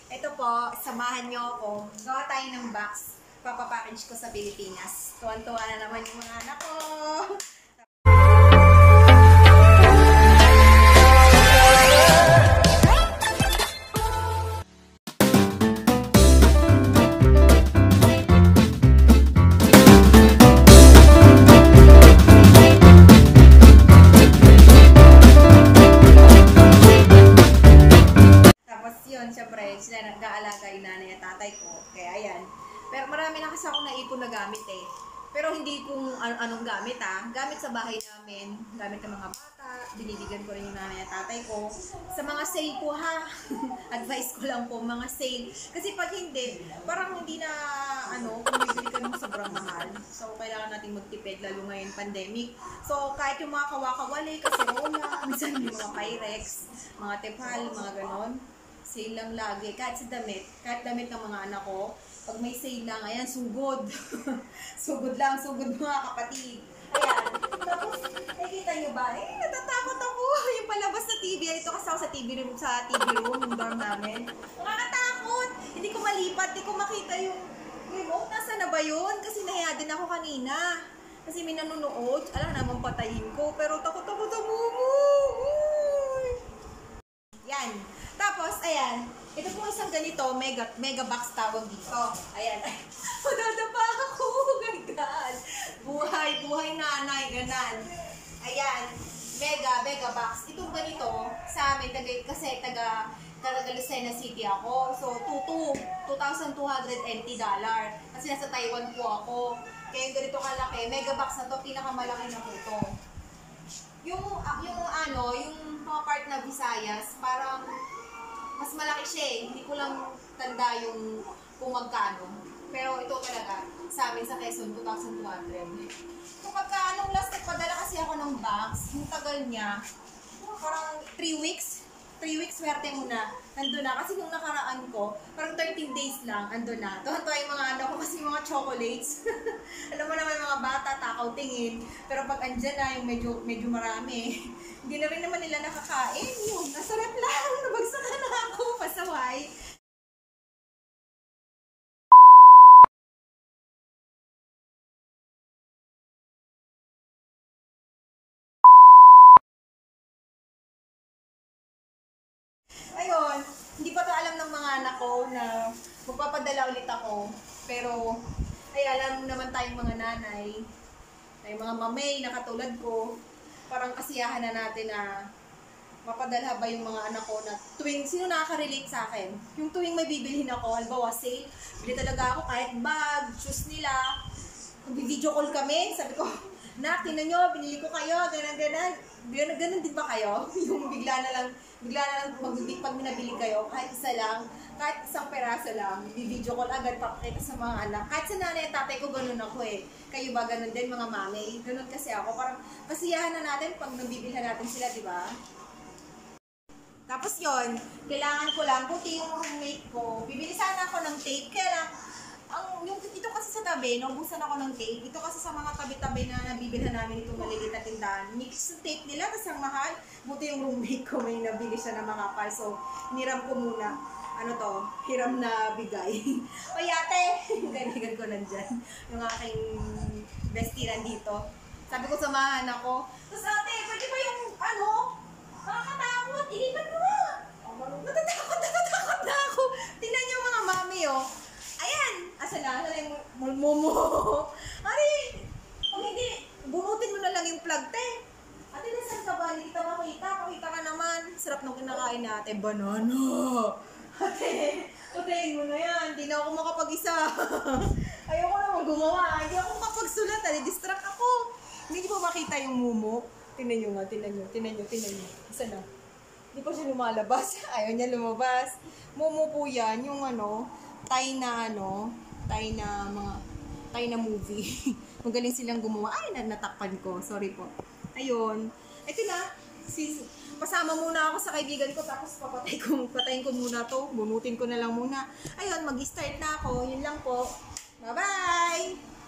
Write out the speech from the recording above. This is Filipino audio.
Ito po, samahan nyo ako. Gawa tayo ng box. Papapackage ko sa Pilipinas. Tuwan-tuwa na naman yung mga anak ko. Siyempre, sila nag-aalaga yung nanay at tatay ko. Kaya ayan. Pero marami na kasi ako naipon na gamit eh. Pero hindi kung anong gamit ah. Gamit sa bahay namin. Gamit ng mga bata. Binibigyan ko rin yung nanay at tatay ko. Sa mga sale po ha. Advice ko lang po, mga sale. Kasi pag hindi, parang hindi na kung bibili ka ng sobrang mahal. So, kailangan natin magtipid lalo ngayon pandemic. So, kahit yung mga kawakawali, kaserola, minsan yung mga Pyrex, mga tepal, mga ganon. Sale lang lagi, kahit sa damit, kahit damit ng mga anak ko, pag may sale lang, ayan, sugod. Sugod lang, sugod mga kapatid. Ayan, tapos, nakikita nyo ba? Natatakot ako. Yung palabas sa TV, ito kasi ako sa TV room, yung dorm namin. Nakakatakot. Hindi ko malipat, hindi ko makita yung remote. Nasaan na ba yun? Kasi nahiya din ako kanina. Kasi may nanonood, alam naman patayin ko, pero takot ako sa mumu. Yan. Tapos, ayan. Ito po isang ganito, mega box tawag dito. Ayan. Madadapa ako. Ganyan. Buhay nanay. Ganan. Ayan. Mega box. Itong ganito, sa amin, kasi taga Lucena City ako. So, $2,280. Kasi nasa Taiwan po ako. Kaya yung ganito kalaki, mega box na to, pinakamalaki na po ito. Yung mga part na Visayas, parang mas malaki siya eh. Hindi ko lang tanda yung kung magkano. Pero ito talaga, sa amin sa Quezon, 2,200. Kung magkano, last nagpadala kasi ako ng box, yung tagal niya, parang 3 weeks. 3 weeks, swerte muna. Nandun na. Kasi nung nakaraan ko, parang 13 days lang, andun na. Tuhan-tuwa yung mga anak ko kasi mga chocolates. Alam mo naman mga bata, takaw tingin. Pero pag andyan na, yung medyo marami, hindi na rin naman nila nakakain. Yun, nasa rep lang. Nabagsakan na ako. Pasaway. Ayun, hindi pa to alam ng mga anak ko na magpapadala ulit ako. Pero, ay alam naman tayong mga nanay, tayong mga mamay na katulad ko, parang kasiyahan na natin na mapadala ba yung mga anak ko na tuwing, sino nakaka-relate sa akin? Yung tuwing may bibilhin ako, halimbawa sale, bili talaga ako kahit bag, shoes nila, video call kami, sabi ko, nak, tinan nyo, binili ko kayo, ganan din ba kayo? Yung bigla na lang pag minabili kayo, kahit isa lang, kahit isang peraso lang, video call agad papakita sa mga anak. Kahit sa nanay at tatay ko, ganun ako eh. Kayo ba ganun din, mga mami? Ganun kasi ako. Parang kasiyahan na natin pag nabibilhan natin sila, di ba? Tapos yon, kailangan ko lang, buti yung roommate ko, bibili sana ako ng tape, kaya lang, ito kasi sa tabi, naubusan ako ng tape. Ito kasi sa mga tabi-tabi na nabibilhan namin itong maliliit na tindahan. Mix yung tape nila kasi ang mahal. Buti yung roommate ko may nabili siya na makapal. So, hiniram ko muna. Hiram na bigay. O yate, ganigan ko nandyan. Yung aking bestie nandito. Sabi ko samahan ako. Tapos ate, pwede ba yung nakakatakot? Ilipat mo na. Natatakot na ako. Tingnan niyo mga mami oh. Ayan! Asa na yung mulmumo. Ari! Kung hindi, bunutin mo na lang yung plug, te. Ate, nasan ka ba? Hindi kita makita. Pakita ka naman. Sarap nung kinakain natin. Banana. Ate, patayin mo na yan. Hindi na ako makapag-isa. Ayoko naman gumawa. Hindi ako makapagsulat. Distract ako. Hindi ko makita yung mumo. Tingnan nyo nga, tingnan nyo. Isa na. Hindi pa siya lumalabas. Ayaw niya lumabas. Mumo po yan. Yung Thai na movie. Magaling silang gumawa. Ay, natakpan ko. Sorry po. Ayun. Ito na. Pasama muna ako sa kaibigan ko. Tapos patayin ko muna to. Bunutin ko na lang muna. Ayun, mag-start na ako. Yun lang po. Bye-bye!